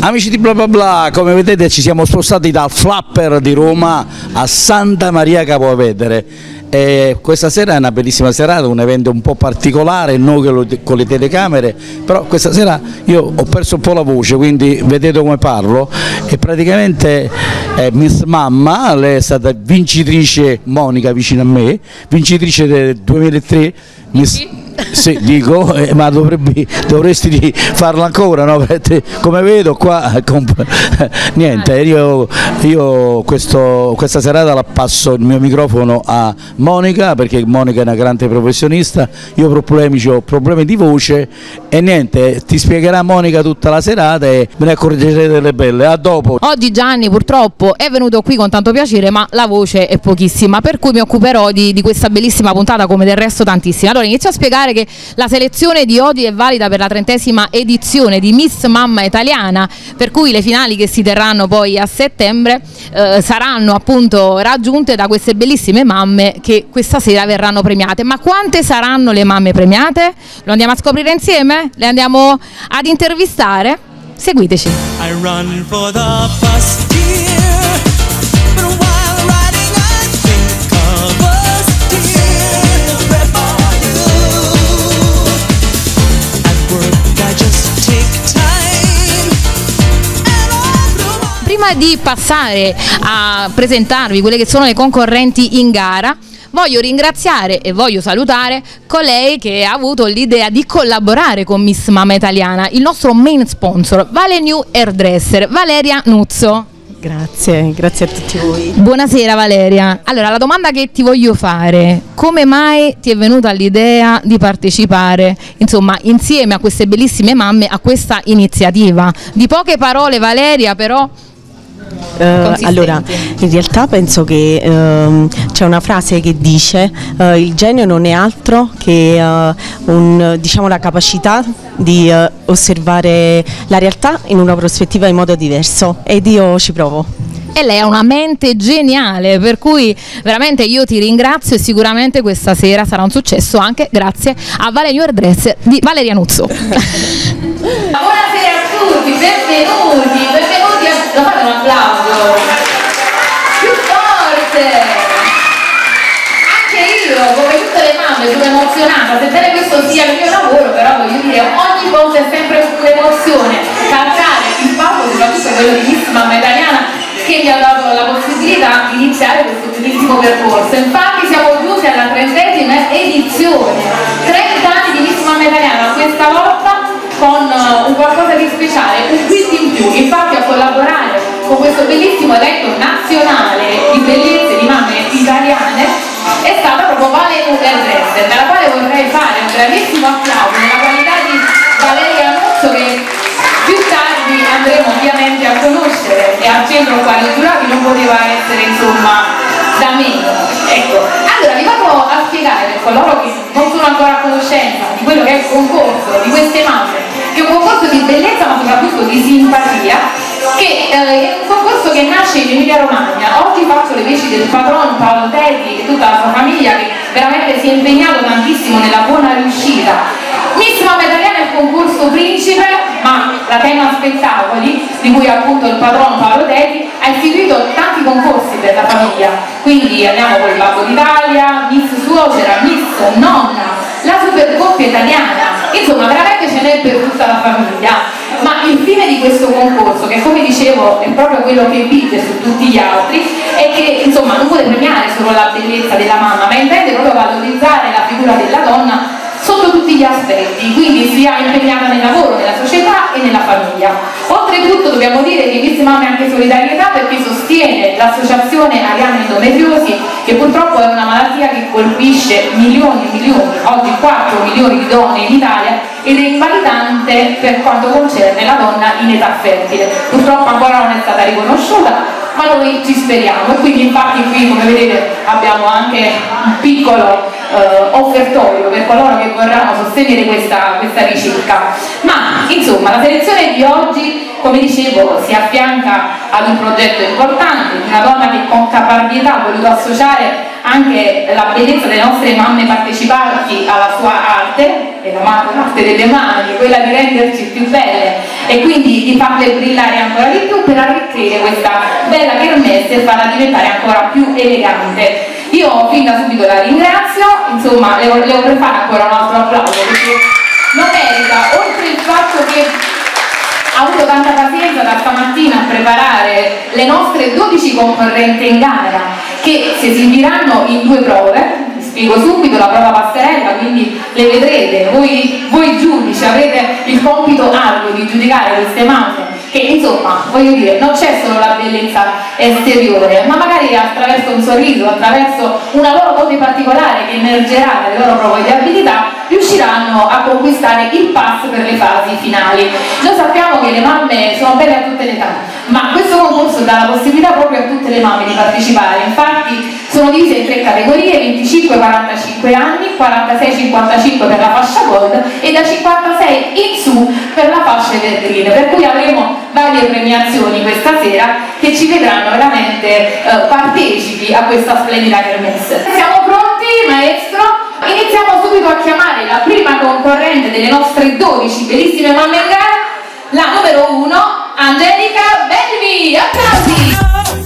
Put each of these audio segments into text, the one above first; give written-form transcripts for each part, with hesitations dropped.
Amici di Bla Bla Bla, come vedete ci siamo spostati dal Flapper di Roma a Santa Maria Capovedere. Questa sera è una bellissima serata, un evento un po' particolare, noi con le telecamere, però questa sera io ho perso un po' la voce, quindi vedete come parlo, e praticamente Miss Mamma, lei è stata vincitrice, Monica vicino a me, vincitrice del 2003, sì, dico, ma dovresti farlo ancora, no? Perché, come vedo qua, niente, io questa serata la passo il mio microfono a Monica, perché Monica è una grande professionista, io ho problemi di voce e niente, ti spiegherà Monica tutta la serata e me ne accorgerete delle belle. A dopo. Oggi Gianni purtroppo è venuto qui con tanto piacere, ma la voce è pochissima, per cui mi occuperò di questa bellissima puntata, come del resto tantissime. Allora inizio a spiegare che la selezione di oggi è valida per la 30ª edizione di Miss Mamma Italiana, per cui le finali che si terranno poi a settembre saranno appunto raggiunte da queste bellissime mamme che questa sera verranno premiate. Ma quante saranno le mamme premiate? Lo andiamo a scoprire insieme? Le andiamo ad intervistare? Seguiteci. I run for the bus, dear, but while riding I think of us, dear, for you. At work I just take time and all. Prima di passare a presentarvi quelle che sono le concorrenti in gara, voglio ringraziare e voglio salutare colei che ha avuto l'idea di collaborare con Miss Mamma Italiana, il nostro main sponsor, Vale New Hairdresser, Valeria Nuzzo. Grazie, grazie a tutti voi. Buonasera Valeria. Allora, la domanda che ti voglio fare: come mai ti è venuta l'idea di partecipare, insomma, insieme a queste bellissime mamme, a questa iniziativa? Di poche parole Valeria, però allora, in realtà penso che c'è una frase che dice il genio non è altro che diciamo, la capacità di osservare la realtà in una prospettiva in modo diverso, ed io ci provo. E lei ha una mente geniale, per cui veramente io ti ringrazio, e sicuramente questa sera sarà un successo anche grazie a Vale New Hairdresser di Valeria Nuzzo. Buonasera a tutti, benvenuti, lo fate un applauso più forte. Anche io, come tutte le mamme, sono emozionata, sebbene questo sia il mio lavoro, però voglio dire, ogni volta è sempre un'emozione calcare il palco, soprattutto quello di Miss Mamma Italiana, che mi ha dato la possibilità di iniziare questo bellissimo percorso. Infatti siamo giunti alla 30ª edizione, 30 anni di Miss Mamma Italiana, questa volta con un qualcosa di speciale, un quiz in più. Infatti a collaborare con questo bellissimo evento nazionale di bellezze di mamme italiane è stata proprio Vale New Hairdresser, dalla quale vorrei fare un grandissimo applauso nella qualità di Valeria Nuzzo, che più tardi andremo ovviamente a conoscere, e al centro qua di giurati non poteva essere insomma da meno. Ecco, allora vi vado a spiegare, per coloro che non sono ancora a conoscenza di quello che è il concorso di queste mamme, che è un concorso di bellezza ma soprattutto di simpatia, che è un concorso che nasce in Emilia Romagna. Oggi faccio le veci del patrono Paolo Tetti e tutta la sua famiglia, che veramente si è impegnato tantissimo nella buona riuscita. Miss Mamma Italiana è il concorso principe, ma la Tema Spettacoli, di cui appunto il patrono Paolo Tetti ha istituito tanti concorsi per la famiglia, quindi andiamo con il Babbo d'Italia, Miss Suocera, Miss Nonna, la Super Coppia Italiana, insomma veramente ce n'è per tutta la famiglia. Ma il fine di questo concorso, che come dicevo è proprio quello che vige su tutti gli altri, è che insomma non vuole premiare solo la bellezza della mamma, ma intende proprio valorizzare la figura della donna sotto tutti gli aspetti, quindi sia impegnata nel lavoro, nella società e nella famiglia. Oltretutto dobbiamo dire che Miss Mamma è anche solidarietà, perché sostiene l'associazione Arianna Endometriosi, che purtroppo è una malattia che colpisce milioni e milioni, oggi 4 milioni di donne in Italia, ed è invalidante per quanto concerne la donna in età fertile. Purtroppo ancora non è stata riconosciuta, ma noi ci speriamo, e quindi infatti qui, come vedete, abbiamo anche un piccolo offertorio per coloro che vorranno sostenere questa ricerca. Ma insomma la selezione di oggi, come dicevo, si affianca ad un progetto importante di una donna che con caparbietà ha voluto associare anche la bellezza delle nostre mamme partecipanti alla sua arte, e l'arte delle mani, quella di renderci più belle e quindi di farle brillare ancora di più per arricchire questa bella kermesse e farla diventare ancora più elegante. Io fin da subito la ringrazio, insomma le vorrei fare ancora un altro applauso perché lo merita, oltre il fatto che ha avuto tanta pazienza da stamattina a preparare le nostre 12 concorrenti in gara che si esibiranno in 2 prove. Vi spiego subito: la prova passerella, quindi le vedrete, voi giudici avrete il compito arduo di giudicare queste mamme che insomma, voglio dire, non c'è solo la bellezza esteriore, ma magari attraverso un sorriso, attraverso una loro voce particolare che emergerà dalle loro prove di abilità, riusciranno a conquistare il pass per le fasi finali. Noi sappiamo che le mamme sono belle a tutte le età, ma questo concorso dà la possibilità proprio a tutte le mamme di partecipare. Infatti sono divise in 3 categorie: 25-45 anni, 46-55 per la fascia gold e da 56 in su per la fascia evergreen, per cui avremo varie premiazioni questa sera che ci vedranno veramente partecipi a questa splendida kermesse. Siamo pronti, maestro? Iniziamo subito a chiamare la prima concorrente delle nostre 12 bellissime mamme in gara, la numero 1, Angelica Belvi. Applausi!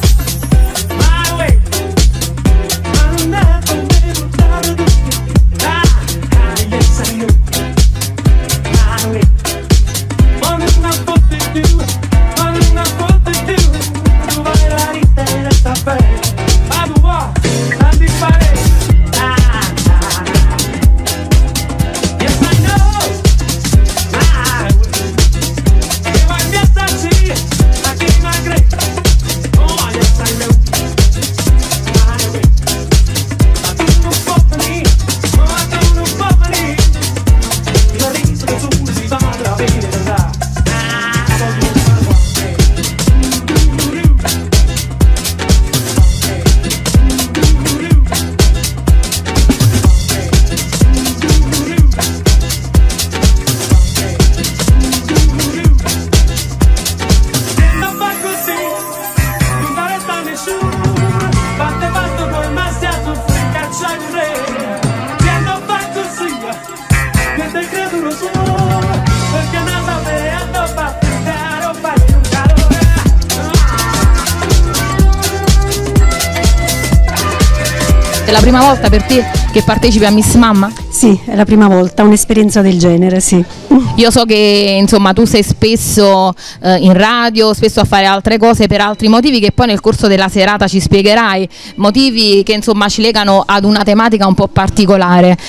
È la prima volta per te che partecipi a Miss Mamma? Sì, è la prima volta, un'esperienza del genere, sì. Io so che insomma tu sei spesso in radio, spesso a fare altre cose per altri motivi che poi nel corso della serata ci spiegherai, motivi che insomma ci legano ad una tematica un po' particolare.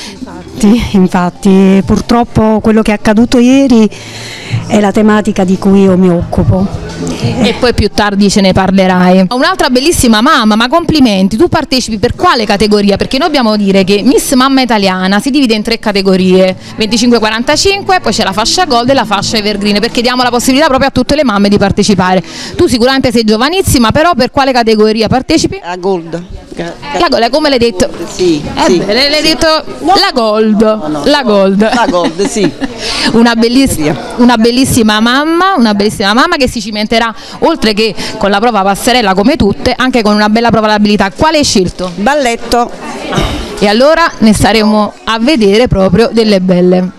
Infatti, purtroppo quello che è accaduto ieri è la tematica di cui io mi occupo. E poi più tardi ce ne parlerai. Un'altra bellissima mamma, ma complimenti, tu partecipi per quale categoria? Perché noi dobbiamo dire che Miss Mamma Italiana si divide in 3 categorie, 25-45, poi c'è la fascia gold e la fascia evergreen, perché diamo la possibilità proprio a tutte le mamme di partecipare. Tu sicuramente sei giovanissima, però per quale categoria partecipi? La gold. La gold, come l'hai detto? Sì, sì. L'hai detto la gold. No, la gold. La gold, sì. Una bellissima mamma che si cimenterà, oltre che con la prova passerella come tutte, anche con una bella prova d'abilità. Quale hai scelto? Balletto. E allora ne staremo a vedere proprio delle belle.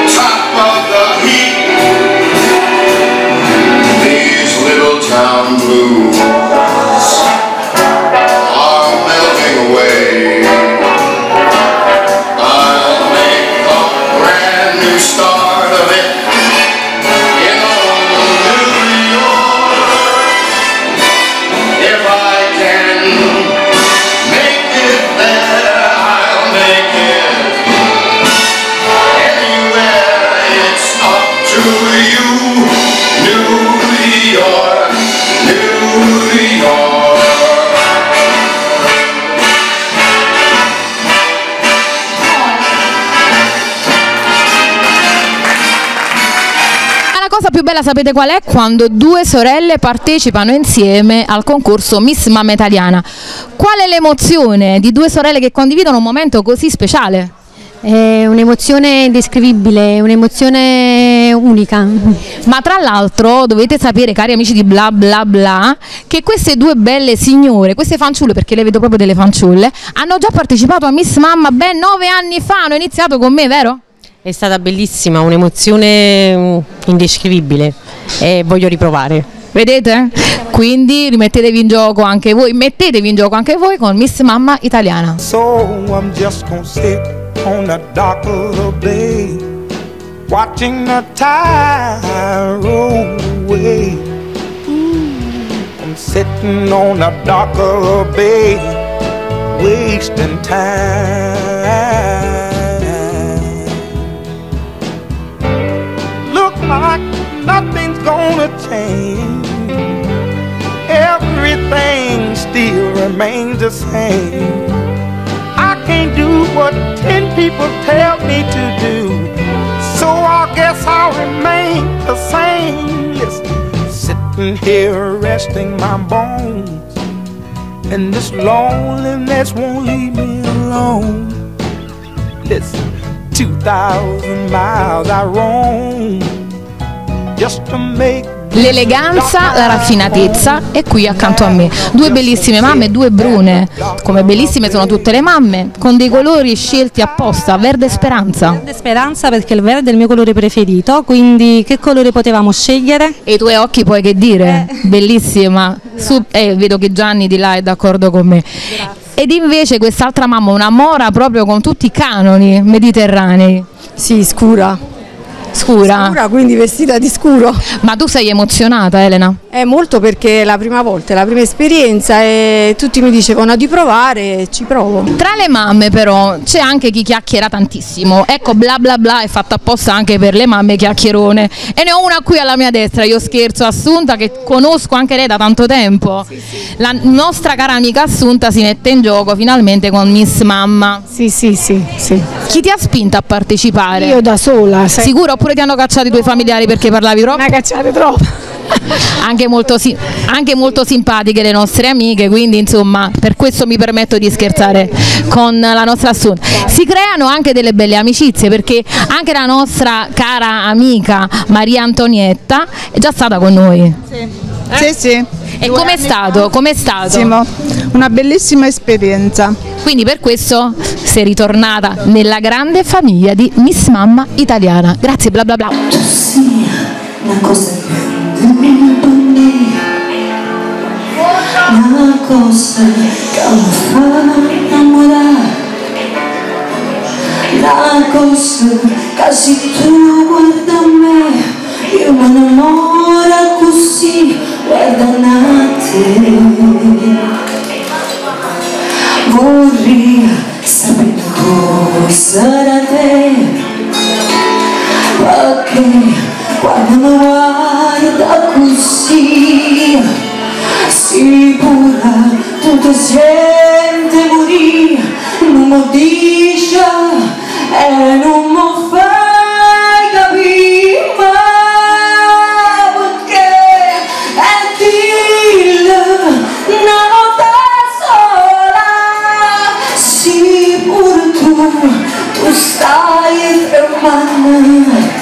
Town cosa più bella sapete qual è? Quando due sorelle partecipano insieme al concorso Miss Mamma Italiana. Qual è l'emozione di due sorelle che condividono un momento così speciale? È un'emozione indescrivibile, un'emozione unica. Ma tra l'altro dovete sapere, cari amici di Bla Bla Bla, che queste due belle signore, queste fanciulle, perché le vedo proprio delle fanciulle, hanno già partecipato a Miss Mamma ben 9 anni fa, hanno iniziato con me, vero? È stata bellissima, un'emozione indescrivibile e voglio riprovare. Vedete? Quindi rimettetevi in gioco anche voi, mettetevi in gioco anche voi con Miss Mamma Italiana. So I'm just gonna sit on the dock of the bay, watching the tide roll away. I'm sitting on the dock of the bay, wasting time. Look like nothing's gonna change, everything still remains the same. I can't do what 10 people tell me to do, so I guess I'll remain the same. Listen, sitting here resting my bones, and this loneliness won't leave me alone. Listen, 2,000 miles I roam just to make. L'eleganza, la raffinatezza è qui accanto a me. Due bellissime mamme, due brune. Come bellissime sono tutte le mamme, con dei colori scelti apposta, verde speranza. Verde speranza perché il verde è il mio colore preferito, quindi che colore potevamo scegliere? E i tuoi occhi poi che dire? Bellissima. Vedo che Gianni di là è d'accordo con me. Ed invece quest'altra mamma, una mora proprio con tutti i canoni mediterranei. Sì, scura, quindi vestita di scuro. Ma tu sei emozionata, Elena? Molto, perché è la prima volta, è la prima esperienza e tutti mi dicevano di provare e ci provo. Tra le mamme però c'è anche chi chiacchiera tantissimo. Ecco, Bla Bla Bla è fatta apposta anche per le mamme chiacchierone. E ne ho una qui alla mia destra, io scherzo, Assunta, che conosco anche lei da tanto tempo. Sì. La nostra cara amica Assunta si mette in gioco finalmente con Miss Mamma. Sì. Chi ti ha spinta a partecipare? Io da sola. Sicuro, oppure ti hanno cacciato i tuoi familiari perché parlavi troppo? Mi ha cacciato troppo. Anche molto simpatiche le nostre amiche, quindi insomma per questo mi permetto di scherzare con la nostra Assunta. Si creano anche delle belle amicizie, perché anche la nostra cara amica Maria Antonietta è già stata con noi. Sì. E com'è stato? Una bellissima esperienza. Quindi per questo sei ritornata nella grande famiglia di Miss Mamma Italiana. Grazie Bla Bla Bla. Sì, una cosa dentro me, una cosa che mi fa innamorare, una cosa che se tu guarda a me io mi innamoro così, guarda a te. Vorrei sapere cosa da te, perché quando mi guarda così sicura tu ti senti morire, non mi dice e non mi fai capire, ma perché è dille una notte sola, sicuro tu stai fermando.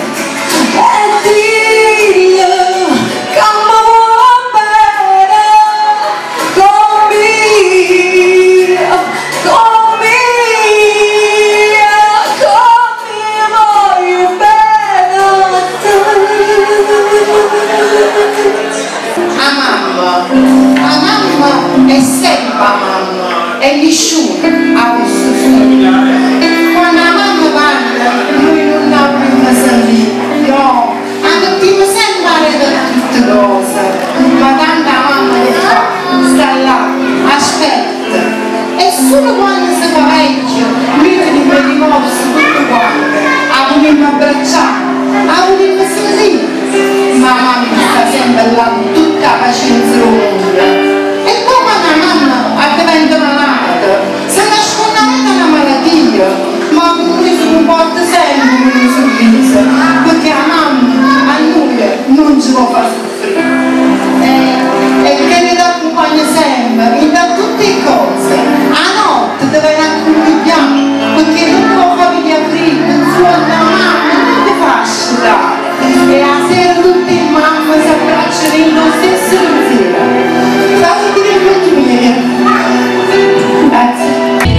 È sempre mamma, è nessuno a questo figlio. Quando la mamma parla, lui non ha più sentire. No, dobbiamo sempre da tutte cose. Ma tanta mamma che fa, sta là, aspetta. E solo quando si fa vecchio, lui ti deve dimostra tutto quanto. La vogliamo abbracciare, la vogliamo sentire. Ma mamma sta sempre là, tutta la pazienza del mondo. E poi quando la mamma diventa malata, si nasconde una malattia, ma lui si comporta sempre con un sorriso, perché la mamma a noi non ci può far soffrire. E che mi accompagna sempre, mi dà tutte le cose. A notte deve accompagnare, perché non può famiglia fredda, non solo la mamma, non ti fa asciugare. E a sera tutte le mamme si abbracciano nello stesso pensiero. Fate dire gli occhi miei. Grazie.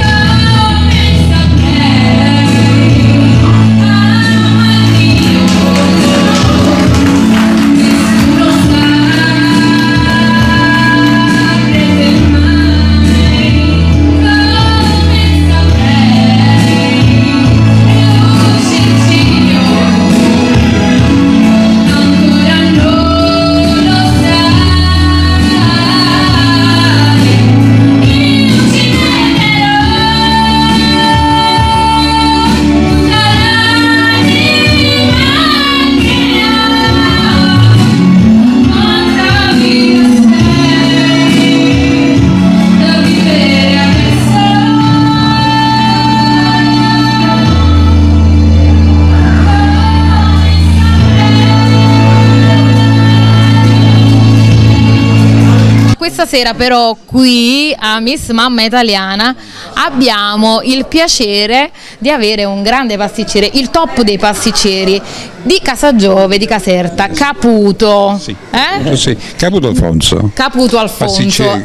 Questa sera però qui a Miss Mamma Italiana abbiamo il piacere di avere un grande pasticcere, il top dei pasticceri di Casagiove di Caserta, Caputo. Sì, sì. Caputo Alfonso. Caputo Alfonso.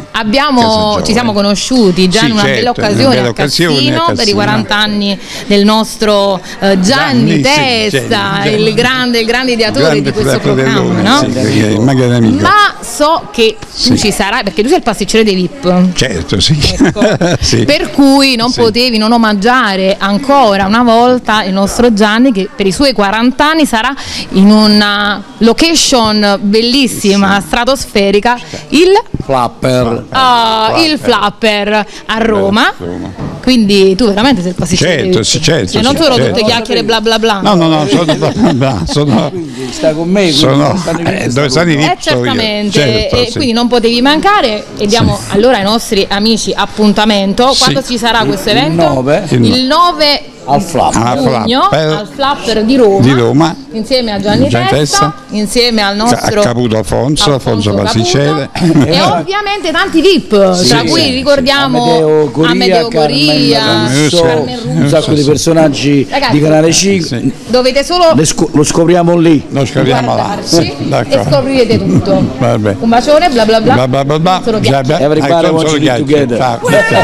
Ci siamo conosciuti già in una bella occasione a Cassino per i 40 anni del nostro Gianni Testa, il grande ideatore di questo programma, no? Sì, ma so che tu ci sarai perché tu sei il pasticcere dei VIP. Certo, sì. Ecco. Sì. Per cui non potevi non omaggiare ancora una volta il nostro Gianni, che per i suoi 40 anni sarà in una location bellissima, stratosferica, il Flapper. Il Flapper a Roma. Quindi tu veramente sei il pasticcere. Certo. Non solo tutte chiacchiere bla bla bla. No, sono quindi sta con me, dove stanno i VIP? Certamente, e quindi non potevi mancare e diamo allora ai nostri amici appuntamento. Quando ci sarà questo evento? Il 9 al giugno al Flapper di Roma, insieme a Gianni Testa, insieme al nostro Caputo Alfonso pasticcere e ovviamente tanti VIP, tra cui ricordiamo Amedeo Goria, Carmen Russo, un sacco di personaggi di Canale 5. Dovete solo lo scopriamo lì, guardarci e scoprirete tutto. Vabbè. Un bacione, bla bla bla. Everybody wants to get together.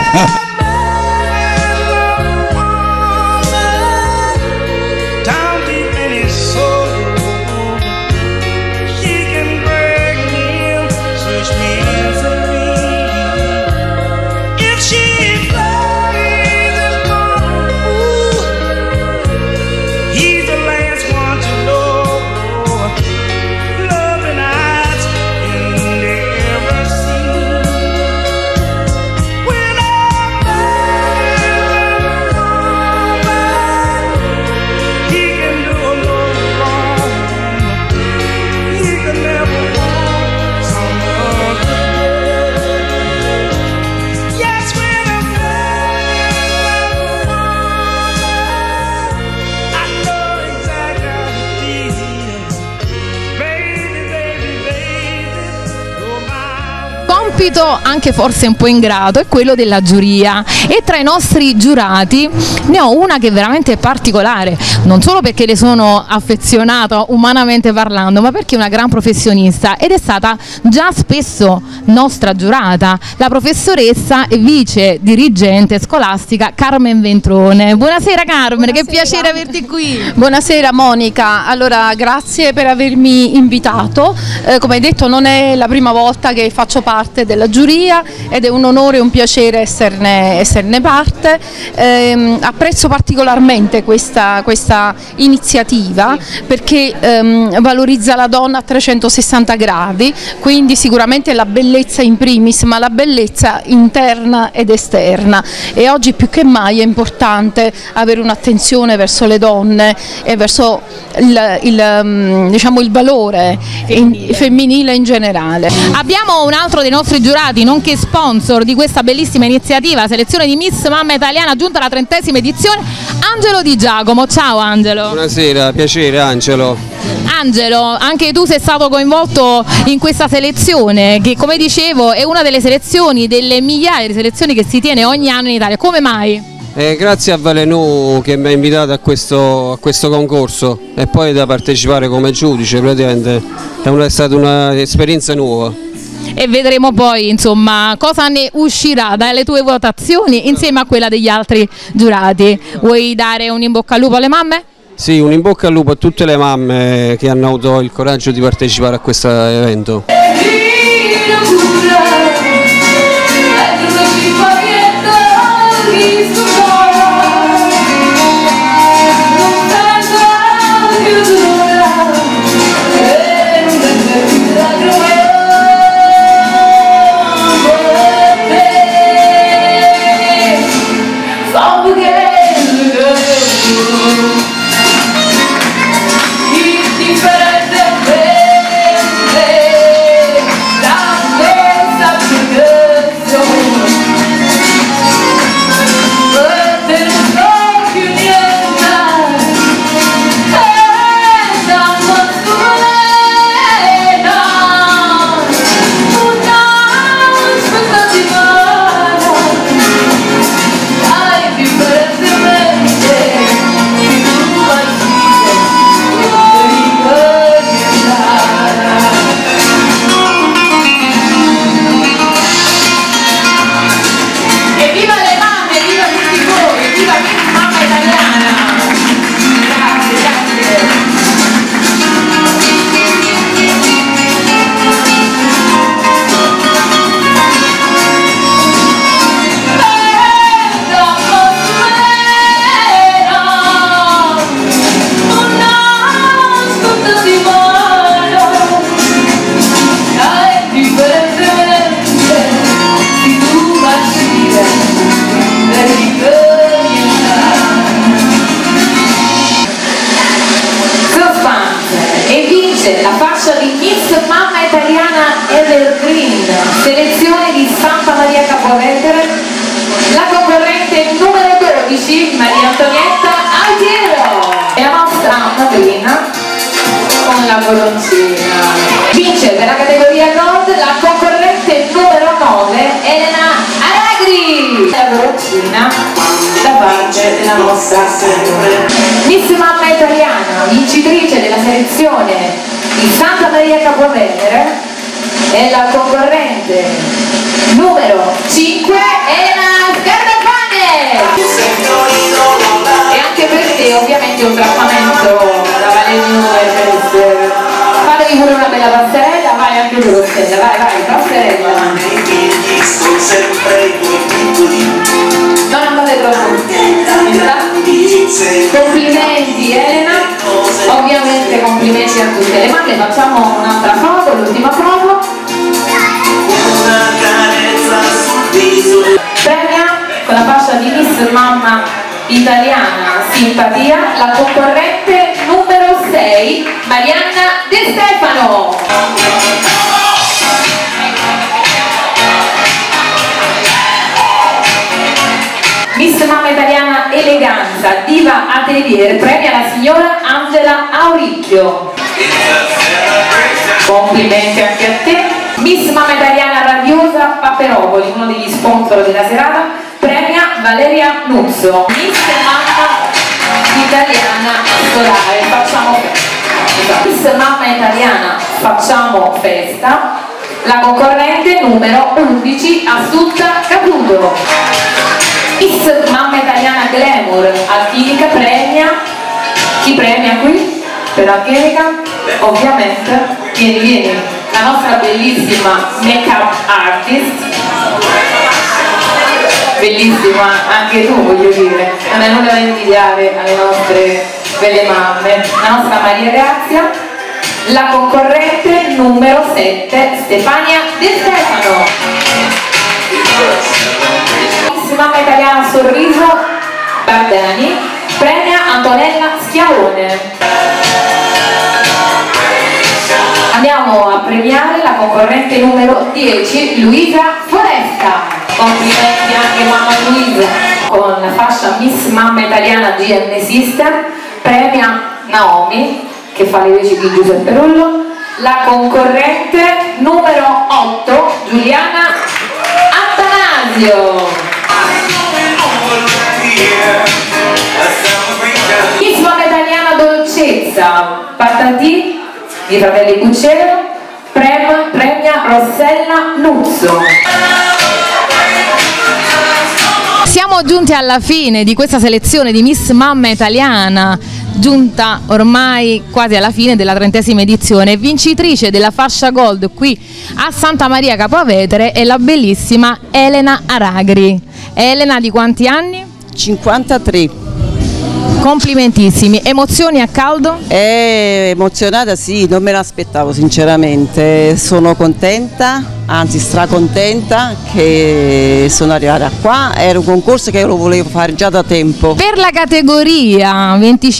Compito anche forse un po' ingrato è quello della giuria, e tra i nostri giurati ne ho una che veramente è particolare, non solo perché le sono affezionata umanamente parlando, ma perché è una gran professionista ed è stata già spesso nostra giurata, la professoressa e vice dirigente scolastica Carmen Ventrone. Buonasera Carmen. Buonasera. Che piacere averti qui. Buonasera Monica, allora grazie per avermi invitato, come hai detto non è la prima volta che faccio parte della giuria ed è un onore e un piacere esserne parte. Apprezzo particolarmente questa iniziativa perché valorizza la donna a 360 gradi, quindi sicuramente la bellezza in primis, ma la bellezza interna ed esterna, e oggi più che mai è importante avere un'attenzione verso le donne e verso il valore femminile in generale. Abbiamo un altro dei nostri giurati nonché sponsor di questa bellissima iniziativa, selezione di Miss Mamma Italiana giunta alla 30ª edizione, Angelo Di Giacomo. Ciao Angelo. Buonasera, piacere Angelo. Angelo, anche tu sei stato coinvolto in questa selezione che, come dicevo, è una delle selezioni, delle migliaia di selezioni che si tiene ogni anno in Italia. Come mai? Grazie a Valenù che mi ha invitato a questo concorso e poi da partecipare come giudice, praticamente è stata un'esperienza nuova. E vedremo poi insomma cosa ne uscirà dalle tue votazioni insieme a quella degli altri giurati. Vuoi dare un in bocca al lupo alle mamme? Sì, un in bocca al lupo a tutte le mamme che hanno avuto il coraggio di partecipare a questo evento. La fascia di Miss Mamma Italiana Evergreen, selezione di Santa Maria Capovetere, la concorrente numero 12 Maria Antonietta Altiero e la nostra madrina con la coroncina. Vince per la categoria Nord la concorrente numero 9 Elena Aragri, la coroncina da parte della nostra Miss Mamma Italiana, vincitrice della selezione di Santa Maria Capovetere è la concorrente numero 5 Elena Scarpane. E anche per te ovviamente un trattamento da Valenù e per fatevi pure una bella passerella, vai anche tu Rossella, vai, passerella. Non andate troppo. Complimenti Elena, ovviamente complimenti a tutte le mamme. Facciamo un'altra foto, l'ultima foto. Premia con la fascia di Miss Mamma Italiana Simpatia la concorrente numero 6 Marianna De Stefano. Miss Mamma Italiana Eleganza Diva Atelier premia la signora Angela Auricchio. Complimenti anche a te. Miss Mamma Italiana Radiosa Paperopoli, uno degli sponsor della serata, premia Valeria Nuzzo. Miss Mamma Italiana Solare, facciamo festa. Miss Mamma Italiana Facciamo Festa, la concorrente numero 11 Assunta Caputo. Miss Mamma Italiana Glamour Alchimica premia, chi premia qui? Per Alchimica? Ovviamente, vieni, la nostra bellissima make-up artist, bellissima anche tu voglio dire, non è nulla da invidiare alle nostre belle mamme, la nostra Maria Grazia, la concorrente numero 7 Stefania De Stefano. Mamma Italiana Sorriso Bardani premia Antonella Schiavone. Andiamo a premiare la concorrente numero 10, Luisa Foresta. Complimenti anche mamma Luisa. Con la fascia Miss Mamma Italiana GN System premia Naomi, che fa le voci di Giuseppe Rollo, la concorrente numero 8, Giuliana Attanasio. Miss Mamma Italiana Dolcezza, Patati di Fratelli Cucero, premia Rossella Nuzzo. Siamo giunti alla fine di questa selezione di Miss Mamma Italiana, giunta ormai quasi alla fine della 30ª edizione. Vincitrice della fascia gold qui a Santa Maria Capua Vetere è la bellissima Elena Aragri. Elena, di quanti anni? 53. Complimentissimi. Emozioni a caldo? Emozionata, sì, non me l'aspettavo sinceramente, sono contenta, anzi stracontenta che sono arrivata qua. Era un concorso che io lo volevo fare già da tempo. Per la categoria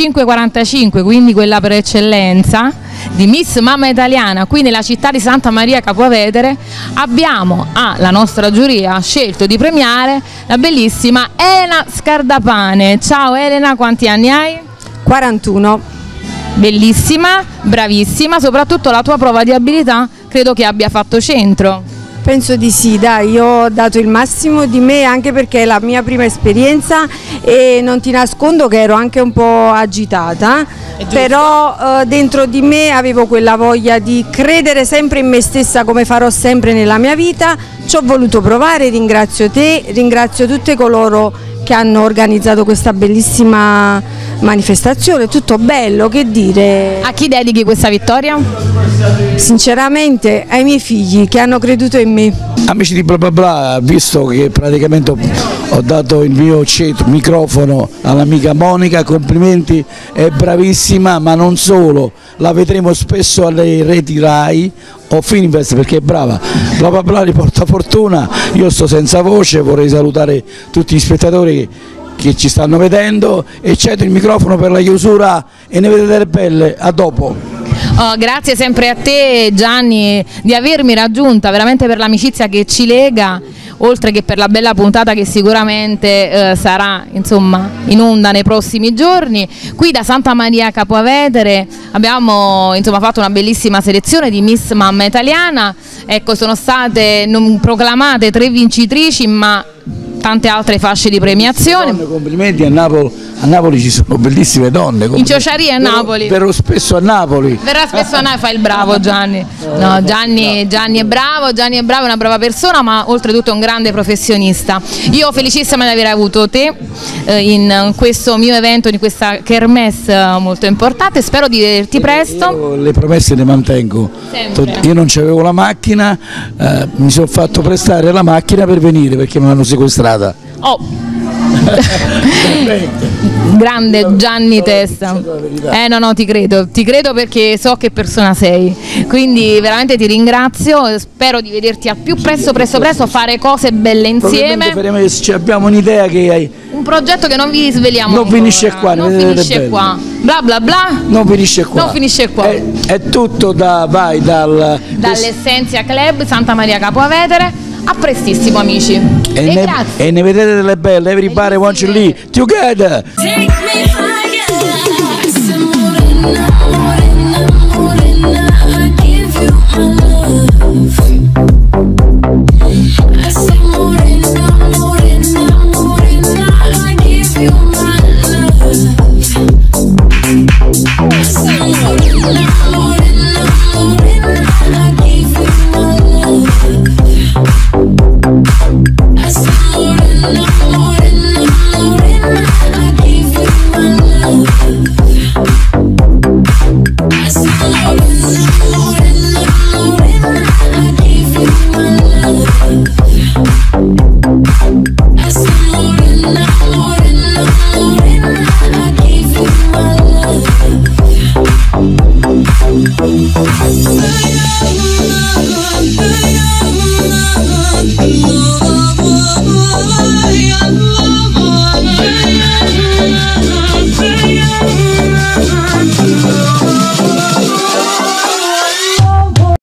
25-45, quindi quella per eccellenza di Miss Mamma Italiana qui nella città di Santa Maria Capua Vetere, abbiamo la nostra giuria scelto di premiare la bellissima Elena Scardapane. Ciao Elena, quanti anni hai? 41. Bellissima, bravissima, soprattutto la tua prova di abilità credo che abbia fatto centro. Penso di sì, dai, io ho dato il massimo di me anche perché è la mia prima esperienza e non ti nascondo che ero anche un po' agitata, però dentro di me avevo quella voglia di credere sempre in me stessa come farò sempre nella mia vita. Ci ho voluto provare, ringrazio te, ringrazio tutti coloro che hanno organizzato questa bellissima manifestazione, tutto bello, che dire. A chi dedichi questa vittoria? Sinceramente ai miei figli che hanno creduto in me. Amici di Bla Bla Bla, visto che praticamente ho dato il mio microfono all'amica Monica, complimenti, è bravissima, ma non solo, la vedremo spesso alle reti Rai o Fininvest perché è brava. Bla Bla Bla riporta fortuna, io sto senza voce, vorrei salutare tutti gli spettatori che ci stanno vedendo e cedo il microfono per la chiusura e ne vedete delle belle, a dopo. Oh, grazie sempre a te Gianni di avermi raggiunta, veramente per l'amicizia che ci lega, oltre che per la bella puntata che sicuramente sarà insomma in onda nei prossimi giorni. Qui da Santa Maria Capua Vetere abbiamo insomma fatto una bellissima selezione di Miss Mamma Italiana. Ecco, sono state non proclamate 3 vincitrici, ma tante altre fasce di premiazione. Complimenti, a Napoli ci sono bellissime donne. In Ciociaria a Napoli. Verrò spesso a Napoli. Verrà spesso a Napoli, fa il bravo Gianni. No, Gianni è bravo, è una brava persona, ma oltretutto è un grande professionista. Io felicissima di aver avuto te in questo mio evento, di questa kermesse molto importante. Spero di vederti presto. Io le promesse le mantengo. Sempre. Io non c'avevo la macchina, mi sono fatto prestare la macchina per venire perché mi hanno sequestrato. Oh. Grande Gianni Testa. No, ti credo perché so che persona sei, quindi veramente ti ringrazio, spero di vederti al più presto fare cose belle insieme. Abbiamo un'idea che hai un progetto che non vi sveliamo non ancora. Finisce qua, non finisce qua, bla bla bla, non finisce qua, è tutto dall'Essentia Club Santa Maria Capua Vetere. A prestissimo amici e ne vedete delle belle. Everybody wants to live together.